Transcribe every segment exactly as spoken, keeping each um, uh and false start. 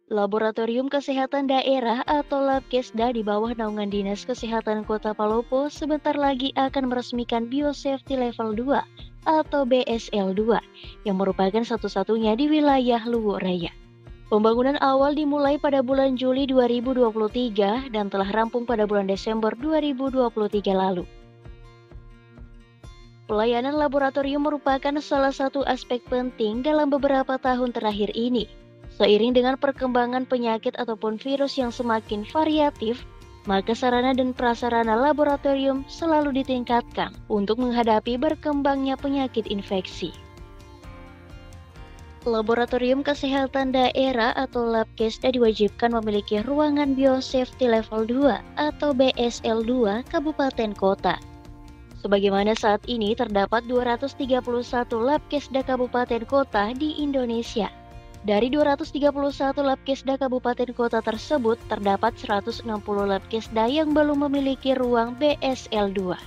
Laboratorium Kesehatan Daerah atau Labkesda di bawah naungan Dinas Kesehatan Kota Palopo sebentar lagi akan meresmikan Biosafety Level dua atau B S L dua yang merupakan satu-satunya di wilayah Luwu Raya. Pembangunan awal dimulai pada bulan Juli dua ribu dua puluh tiga dan telah rampung pada bulan Desember dua ribu dua puluh tiga lalu. Pelayanan laboratorium merupakan salah satu aspek penting dalam beberapa tahun terakhir ini. Seiring dengan perkembangan penyakit ataupun virus yang semakin variatif, maka sarana dan prasarana laboratorium selalu ditingkatkan untuk menghadapi berkembangnya penyakit infeksi. Laboratorium Kesehatan Daerah atau Labkesda diwajibkan memiliki ruangan Biosafety Level dua atau B S L dua Kabupaten Kota. Sebagaimana saat ini terdapat dua ratus tiga puluh satu Labkesda Kabupaten Kota di Indonesia. Dari dua ratus tiga puluh satu Labkesda Kabupaten Kota tersebut, terdapat seratus enam puluh Labkesda yang belum memiliki ruang B S L dua.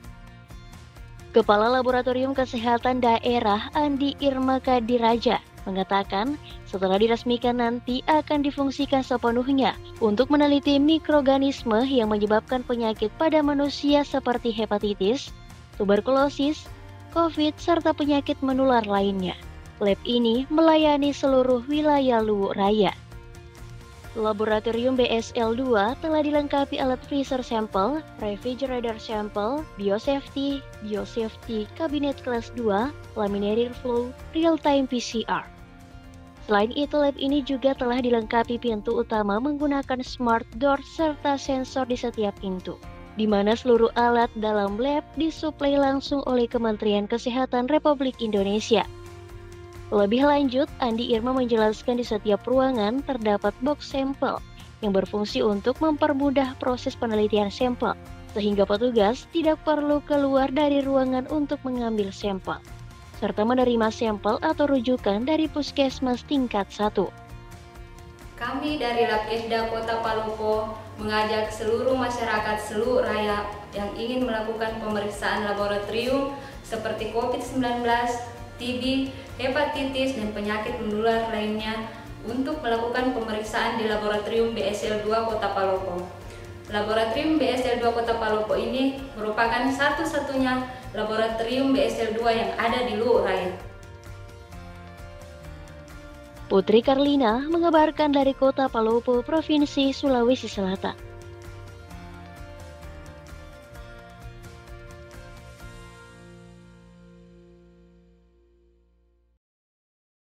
Kepala Laboratorium Kesehatan Daerah Andi Irma Kadiraja mengatakan setelah diresmikan nanti akan difungsikan sepenuhnya untuk meneliti mikroorganisme yang menyebabkan penyakit pada manusia seperti hepatitis, tuberkulosis, COVID, serta penyakit menular lainnya. Lab ini melayani seluruh wilayah Luwu Raya. Laboratorium B S L dua telah dilengkapi alat freezer sampel, refrigerator sampel, biosafety, biosafety kabinet kelas dua, laminated flow, real-time P C R. Selain itu, lab ini juga telah dilengkapi pintu utama menggunakan smart door serta sensor di setiap pintu, di mana seluruh alat dalam lab disuplai langsung oleh Kementerian Kesehatan Republik Indonesia. Lebih lanjut, Andi Irma menjelaskan di setiap ruangan terdapat box sampel yang berfungsi untuk mempermudah proses penelitian sampel, sehingga petugas tidak perlu keluar dari ruangan untuk mengambil sampel, serta menerima sampel atau rujukan dari puskesmas tingkat satu. Kami dari Labkesda Kota Palopo mengajak seluruh masyarakat seluruh raya yang ingin melakukan pemeriksaan laboratorium seperti COVID sembilan belas, T B, hepatitis, dan penyakit menular lainnya untuk melakukan pemeriksaan di Laboratorium B S L dua Kota Palopo. Laboratorium B S L dua Kota Palopo ini merupakan satu-satunya laboratorium B S L dua yang ada di Luwu Raya. Putri Karlina mengabarkan dari Kota Palopo, Provinsi Sulawesi Selatan.